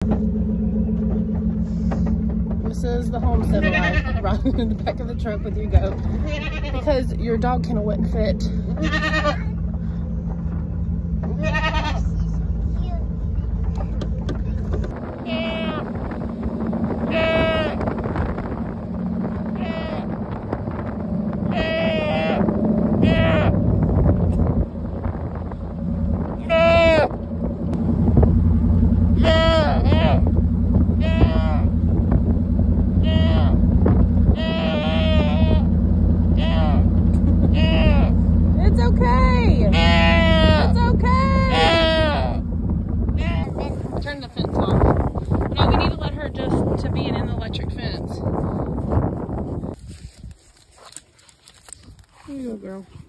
This is the homestead life, riding in the back of the truck with your goat because your dog kennel wouldn't fit. Turn the fence off. No, we need to let her adjust to being in the electric fence. Here you go, girl.